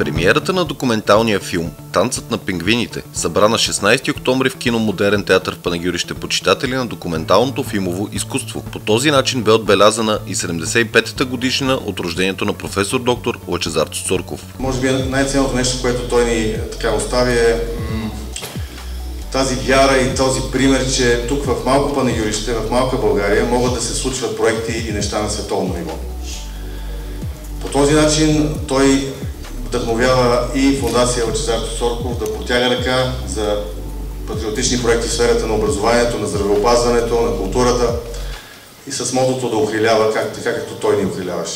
Премиерата на документалния филм "Танцът на пингвините" събра на 16 октомври в кино Модерен театър в Панагюрище почитатели на документалното филмово изкуство. По този начин бе отбелязана и 75-та годишнина от рождението на професор доктор Лъчезар Цурков. Може би най-ценното нещо, което той ни остави е тази вяра и този пример, че тук в малко Панагюрище, в малка България могат да се случват проекти и неща на световно ниво. По този начин той вдъхновява и фондация Лъчезар Цурков да протяга ръка за патриотични проекти в сферата на образованието, на здравеопазването, на културата и с мотото да охрилява, така както той ни охриляваше.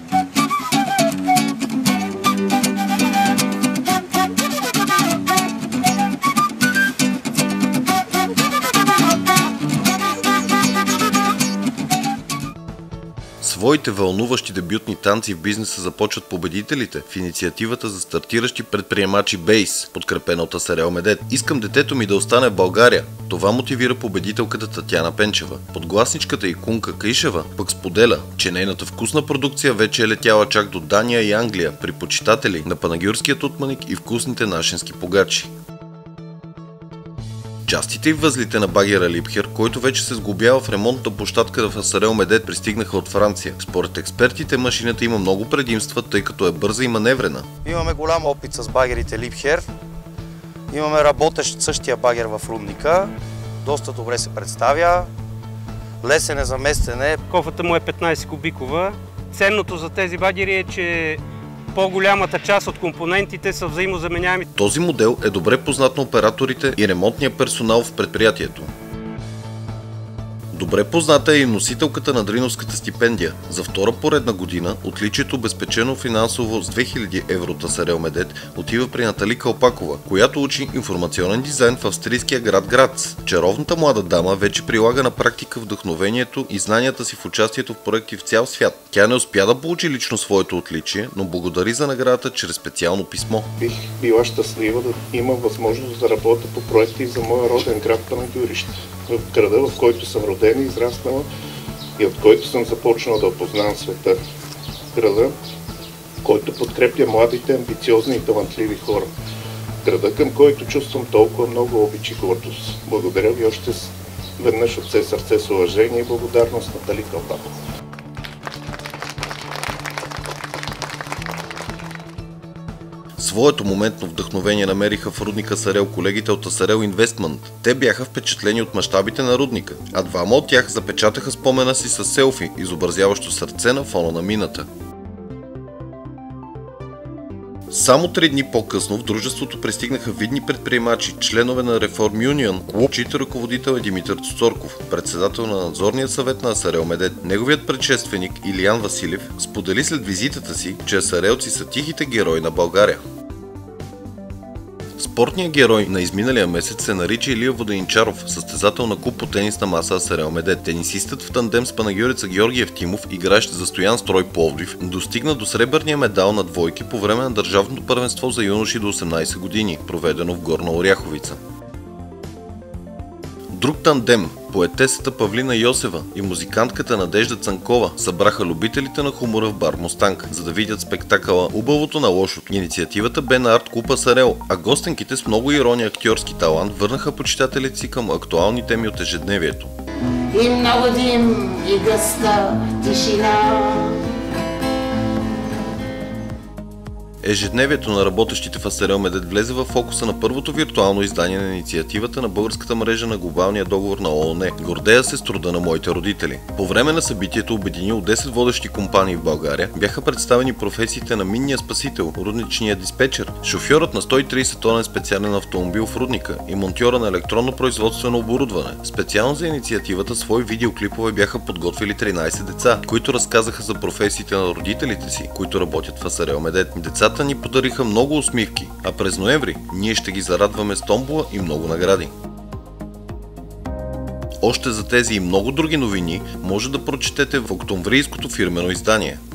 Своите вълнуващи дебютни танци в бизнеса започват победителите в инициативата за стартиращи предприемачи Бейс, подкрепена от Асарел Медет. "Искам детето ми да остане в България." Това мотивира победителката Татяна Пенчева. Подгласничката и Кунка Каишева пък споделя, че нейната вкусна продукция вече е летяла чак до Дания и Англия при почитатели на панагюрския тутманик и вкусните нашенски погачи. Частите и възлите на багера Липхер, който вече се сглобява в ремонтната площадка в Асарел Медет, пристигнаха от Франция. Според експертите машината има много предимства, тъй като е бърза и маневрена. Имаме голям опит с багерите Липхер. Имаме работещ същия багер в рудника. Доста добре се представя. Лесен е за местене. Кофата му е 15 кубикова. Ценното за тези багери е, че по-голямата част от компонентите са взаимозаменяеми. Този модел е добре познат на операторите и ремонтния персонал в предприятието. Добре позната е и носителката на Дриновската стипендия. За втора поредна година отличието, обезпечено финансово с 2000 евро от Асарел Медет, отива при Натали Калпакова, която учи информационен дизайн в австрийския град Грац. Чаровната млада дама вече прилага на практика вдъхновението и знанията си в участието в проекти в цял свят. Тя не успя да получи лично своето отличие, но благодари за наградата чрез специално писмо. Бих била щастлива да имам възможност да работя по проекти за моя роден град Панагюрище. В града, в който съм родена и израснала и от който съм започнала да опознавам света. Града, който подкрепя младите, амбициозни и талантливи хора. Града, към който чувствам толкова много обич и гордост. Благодаря ви още веднъж от все сърце с уважение и благодарност, Натали Калпакова. Своето моментно вдъхновение намериха в рудника Асарел колегите от Асарел Инвестмънт. Те бяха впечатлени от мащабите на рудника, а двама от тях запечатаха спомена си с селфи, изобразяващо сърце на фона на мината. Само 3 дни по-късно в дружеството пристигнаха видни предприемачи, членове на Reform Union, чийто ръководител е Димитър Цурков, председател на надзорния съвет на Асарел Медет. Неговият предшественик Илиян Василев сподели след визитата си, че асарелци са тихите герои на България. Спортният герой на изминалия месец се нарича Илия Воденичаров, състезател на клуб по тенисна маса Асарел Медет. Тенисистът в тандем с панагюреца Георги Евтимов, играещ за Стоян Строй Пловдив, достигна до сребърния медал на двойки по време на държавното първенство за юноши до 18 години, проведено в Горна Оряховица. Друг тандем, поетесата Павлина Йосева и музикантката Надежда Цанкова, събраха любителите на хумора в бар Мустанг, за да видят спектакъла "Убавото на лошото". Инициативата бе на арт клуб Асарел, а гостенките с много ирония актьорски талант върнаха почитателите си към актуални теми от ежедневието. И много дим, и гъста тишина. Ежедневието на работещите в Асарел Медет влезе в фокуса на първото виртуално издание на инициативата на българската мрежа на глобалния договор на ООН. "Гордея се с труда на моите родители". По време на събитието, обединило 10 водещи компании в България, бяха представени професиите на минния спасител, рудничния диспетчер, шофьорът на 130 тонен специален автомобил в рудника и монтьора на електронно производствено оборудване. Специално за инициативата свои видеоклипове бяха подготвили 13 деца, които разказаха за професиите на родителите си, които работят в Асарел Медет. Децата ни подариха много усмивки, а през ноември ние ще ги зарадваме с томбола и много награди. Още за тези и много други новини може да прочетете в октомврийското фирмено издание.